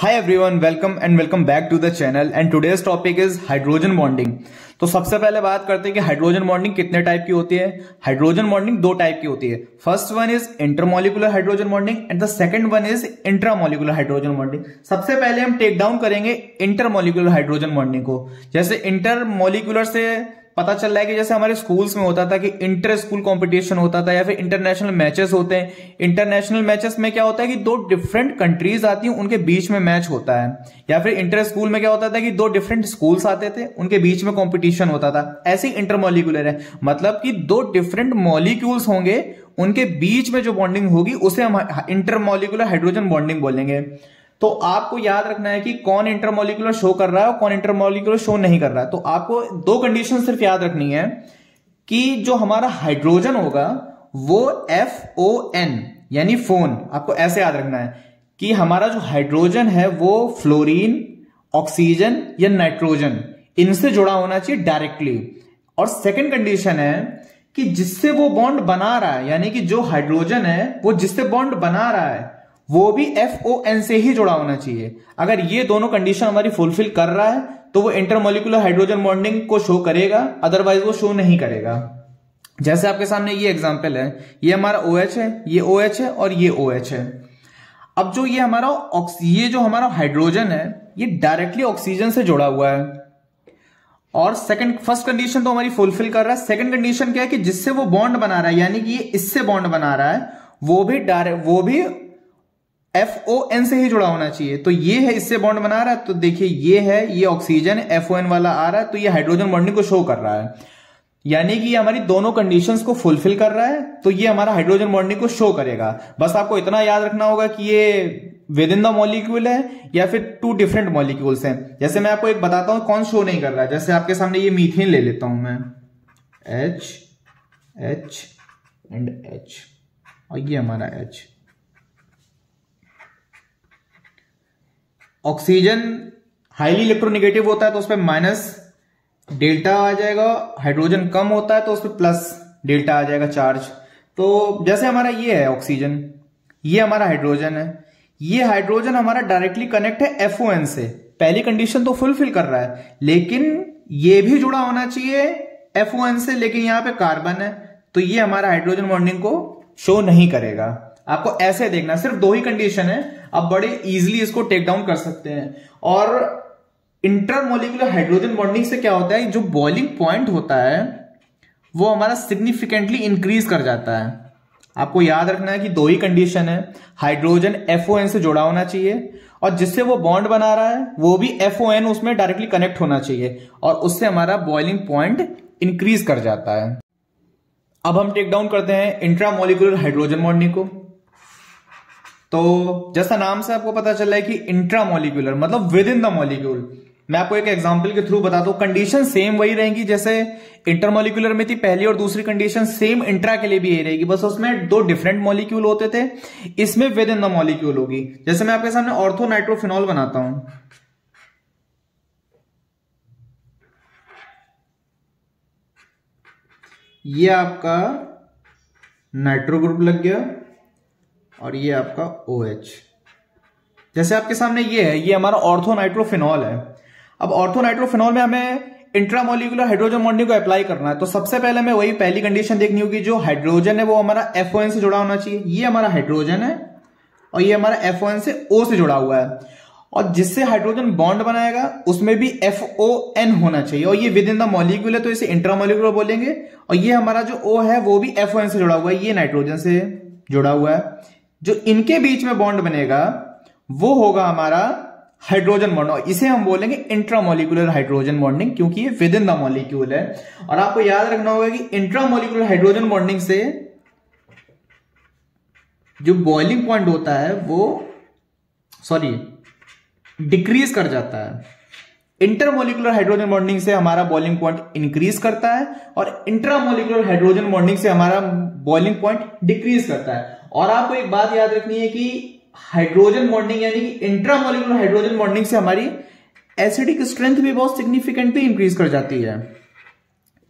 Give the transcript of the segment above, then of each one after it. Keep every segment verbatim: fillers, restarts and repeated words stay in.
Hi everyone, welcome and welcome back to the channel and today's topic is hydrogen bonding. तो सबसे पहले बात करते हैं कि हाइड्रोजन बॉन्डिंग कितने टाइप की होती है। हाइड्रोजन बॉन्डिंग दो टाइप की होती है। First one is intermolecular hydrogen bonding and the second one is intramolecular hydrogen bonding. सबसे पहले हम टेक डाउन करेंगे इंटरमोलिकुलर हाइड्रोजन बॉन्डिंग को। जैसे इंटरमोलिकुलर से पता चल रहा है कि जैसे हमारे स्कूल्स में होता था कि इंटर स्कूल कंपटीशन होता था या फिर इंटरनेशनल मैचेस होते हैं। इंटरनेशनल मैचेस में क्या होता है कि दो डिफरेंट कंट्रीज आती हैं, उनके बीच में मैच होता है। या फिर इंटर स्कूल में क्या होता था कि दो डिफरेंट स्कूल्स आते थे, उनके बीच में कंपटीशन होता था। ऐसे ही इंटरमोलिकुलर है, मतलब कि दो डिफरेंट मॉलिक्यूल्स होंगे, उनके बीच में जो बॉन्डिंग होगी उसे हम इंटरमोलिकुलर हाइड्रोजन बॉन्डिंग बोलेंगे। तो आपको याद रखना है कि कौन इंटरमोलिकुलर शो कर रहा है और कौन इंटरमोलिकुलर शो नहीं कर रहा है। तो आपको दो कंडीशन सिर्फ याद रखनी है कि जो हमारा हाइड्रोजन होगा वो एफ ओ एन यानी फोन, आपको ऐसे याद रखना है कि हमारा जो हाइड्रोजन है वो फ्लोरीन, ऑक्सीजन या नाइट्रोजन इनसे जुड़ा होना चाहिए डायरेक्टली। और सेकेंड कंडीशन है कि जिससे वो बॉन्ड बना रहा है, यानी कि जो हाइड्रोजन है वो जिससे बॉन्ड बना रहा है वो भी एफ ओ एन से ही जुड़ा होना चाहिए। अगर ये दोनों कंडीशन हमारी फुलफिल कर रहा है तो वो इंटरमोलिकुलर हाइड्रोजन बॉन्डिंग को शो करेगा, अदरवाइज वो शो नहीं करेगा। जैसे आपके सामने ये एग्जांपल है, ये हमारा OH है, ये OH है और ये OH है। अब जो ये हमारा ये जो हमारा हाइड्रोजन है ये डायरेक्टली ऑक्सीजन से जुड़ा हुआ है। और सेकंड फर्स्ट कंडीशन तो हमारी फुलफिल कर रहा है। सेकंड कंडीशन क्या है कि जिससे वो बॉन्ड बना रहा है, यानी कि ये इससे बॉन्ड बना रहा है, वो भी डायरेक्ट वो भी एफ ओ एन से ही जुड़ा होना चाहिए। तो ये है इससे बॉन्ड बना रहा है, तो देखिए ये है, ये ऑक्सीजन एफ ओ एन वाला आ रहा है, तो ये हाइड्रोजन बॉन्डिंग को शो कर रहा है। यानी कि ये हमारी दोनों कंडीशंस को फुलफिल कर रहा है, तो ये हमारा हाइड्रोजन बॉन्डिंग को शो करेगा। बस आपको इतना याद रखना होगा कि ये विद इन द मॉलिक्यूल है या फिर टू डिफरेंट मॉलिक्यूल्स हैं। जैसे मैं आपको एक बताता हूं कौन शो नहीं कर रहा है। जैसे आपके सामने ये मीथेन ले लेता हूं मैं, H H एंड H और ये हमारा H। ऑक्सीजन हाईली इलेक्ट्रोनेगेटिव होता है तो उस पर माइनस डेल्टा आ जाएगा, हाइड्रोजन कम होता है तो उस पर प्लस डेल्टा आ जाएगा चार्ज। तो जैसे हमारा ये है ऑक्सीजन, ये हमारा हाइड्रोजन है, ये हाइड्रोजन हमारा डायरेक्टली कनेक्ट है एफ ओ एन से। पहली कंडीशन तो फुलफिल कर रहा है, लेकिन ये भी जुड़ा होना चाहिए एफ ओ एन से, लेकिन यहां पे कार्बन है तो ये हमारा हाइड्रोजन बॉन्डिंग को शो नहीं करेगा। आपको ऐसे देखना, सिर्फ दो ही कंडीशन है, आप बड़े इजीली इसको टेक डाउन कर सकते हैं। और इंटरमोलिकुलर हाइड्रोजन बॉन्डिंग से क्या होता है, जो बॉइलिंग पॉइंट होता है वो हमारा सिग्निफिकेंटली इंक्रीज कर जाता है। आपको याद रखना है कि दो ही कंडीशन है, हाइड्रोजन एफ ओ एन से जुड़ा होना चाहिए और जिससे वो बॉन्ड बना रहा है वो भी एफ ओ एन उसमें डायरेक्टली कनेक्ट होना चाहिए, और उससे हमारा बॉइलिंग पॉइंट इंक्रीज कर जाता है। अब हम टेक डाउन करते हैं इंट्रामोलिकुलर हाइड्रोजन बॉन्डिंग को। तो जैसा नाम से आपको पता चल रहा है कि इंट्रामोलिकुलर मतलब विद इन द मॉलिक्यूल। मैं आपको एक एग्जांपल के थ्रू बताता हूं, कंडीशन सेम वही रहेंगी जैसे इंटरमोलिकुलर में थी, पहली और दूसरी कंडीशन सेम इंट्रा के लिए भी यही रहेगी, बस उसमें दो डिफरेंट मॉलिक्यूल होते थे, इसमें विद इन द मॉलिक्यूल होगी। जैसे मैं आपके सामने ऑर्थो नाइट्रोफिनॉल बनाता हूं, ये आपका नाइट्रो ग्रुप लग गया और ये आपका OH। जैसे आपके सामने ये है, ये हमारा ऑर्थो नाइट्रोफिनॉल है। अब ऑर्थो नाइट्रोफिनॉल में हमें इंट्रामोलिकुलर हाइड्रोजन बॉन्डिंग को अप्लाई करना है, तो सबसे पहले हमें वही पहली कंडीशन देखनी होगी, जो हाइड्रोजन है वो हमारा एफ ओ एन से जुड़ा होना चाहिए। ये हमारा हाइड्रोजन है और ये हमारा एफ ओ एन से O से जुड़ा हुआ है, और जिससे हाइड्रोजन बॉन्ड बनाएगा उसमें भी एफ ओ एन होना चाहिए, और ये विद इन द मॉलिक्यूल है तो इसे इंट्रामोलिकुलर बोलेंगे। और ये हमारा जो O है वो भी एफ ओ एन से जुड़ा हुआ है, ये नाइट्रोजन से जुड़ा हुआ है। जो इनके बीच में बॉन्ड बनेगा वो होगा हमारा हाइड्रोजन बॉन्ड, और इसे हम बोलेंगे इंट्रामोलिकुलर हाइड्रोजन बॉन्डिंग, क्योंकि ये विद इन द मॉलिक्यूल है। और आपको याद रखना होगा कि इंट्रामोलिकुलर हाइड्रोजन बॉन्डिंग से जो बॉइलिंग पॉइंट होता है वो सॉरी डिक्रीज कर जाता है। इंटरमोलिकुलर हाइड्रोजन बॉन्डिंग से हमारा बॉइलिंग पॉइंट इंक्रीज करता है और इंट्रामोलिकुलर हाइड्रोजन बॉन्डिंग से हमारा बॉइलिंग पॉइंट डिक्रीज करता है। और आपको एक बात याद रखनी है कि हाइड्रोजन बॉन्डिंग यानी कि इंट्रामोलिकुलर हाइड्रोजन बॉन्डिंग से हमारी एसिडिक स्ट्रेंथ भी बहुत सिग्निफिकेंटली इंक्रीज कर जाती है।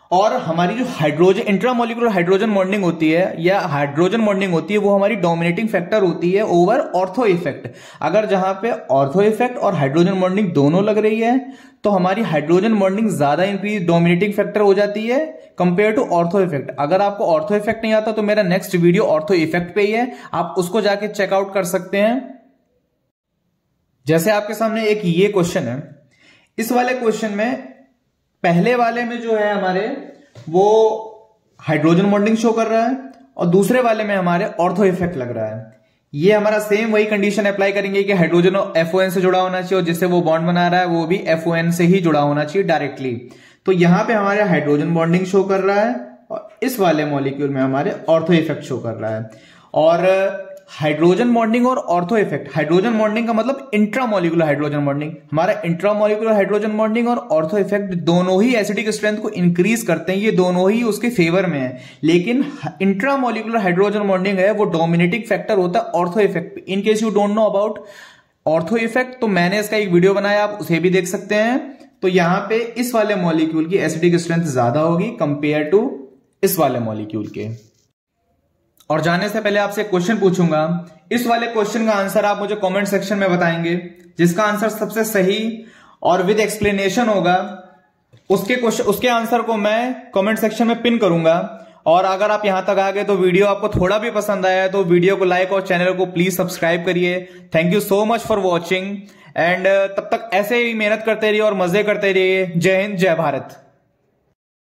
और हमारी जो हाइड्रोजन इंट्रामोलिकुलर हाइड्रोजन बॉन्डिंग होती है या हाइड्रोजन बॉन्डिंग होती है वो हमारी डोमिनेटिंग फैक्टर होती है ओवर ऑर्थो इफेक्ट। अगर जहां पे ऑर्थो इफेक्ट और हाइड्रोजन बॉन्डिंग दोनों लग रही है तो हमारी हाइड्रोजन बॉन्डिंग ज्यादा इंक्रीज डोमिनेटिंग फैक्टर हो जाती है कंपेयर टू ऑर्थो इफेक्ट। अगर आपको ऑर्थो इफेक्ट नहीं आता तो मेरा नेक्स्ट वीडियो ऑर्थो इफेक्ट पे ही है, आप उसको जाके चेकआउट कर सकते हैं। जैसे आपके सामने एक ये क्वेश्चन है, इस वाले क्वेश्चन में पहले वाले में जो है हमारे वो हाइड्रोजन बॉन्डिंग शो कर रहा है और दूसरे वाले में हमारे ऑर्थो इफेक्ट लग रहा है। ये हमारा सेम वही कंडीशन अप्लाई करेंगे कि हाइड्रोजन एफ ओ एन से जुड़ा होना चाहिए और जिससे वो बॉन्ड बना रहा है वो भी एफ ओ एन से ही जुड़ा होना चाहिए डायरेक्टली। तो यहां पे हमारे हाइड्रोजन बॉन्डिंग शो कर रहा है और इस वाले मॉलिक्यूल में हमारे ऑर्थो इफेक्ट शो कर रहा है। और हाइड्रोजन बॉन्डिंग और ऑर्थो इफेक्ट, हाइड्रोजन बॉन्डिंग का मतलब इंट्रामोलिकुलर हाइड्रोजन बॉन्डिंग, हमारा इंट्रामोलिकुलर हाइड्रोजन बॉन्डिंग और ऑर्थो इफेक्ट दोनों ही एसिडिक स्ट्रेंथ को इंक्रीज करते हैं, ये दोनों ही उसके फेवर में है। लेकिन इंट्रामोलिकुलर हाइड्रोजन बॉन्डिंग है वो डोमिनेटिंग फैक्टर होता है ortho effect. In case you don't know about ortho effect तो मैंने इसका एक वीडियो बनाया, आप उसे भी देख सकते हैं। तो यहां पे इस वाले मॉलिक्यूल की एसिडिक स्ट्रेंथ ज्यादा होगी कंपेयर टू इस वाले मॉलिक्यूल के। और जाने से पहले आपसे एक क्वेश्चन पूछूंगा, इस वाले क्वेश्चन का आंसर आप मुझे कमेंट सेक्शन में बताएंगे। जिसका आंसर सबसे सही और विद एक्सप्लेनेशन होगा उसके क्वेश्चन उसके आंसर को मैं कमेंट सेक्शन में पिन करूंगा। और अगर आप यहां तक आ गए तो वीडियो आपको थोड़ा भी पसंद आया है तो वीडियो को लाइक और चैनल को प्लीज सब्सक्राइब करिए। Thank you so much for watching and तब तक ऐसे ही मेहनत करते रहिए और मजे करते रहिए। जय हिंद, जय भारत।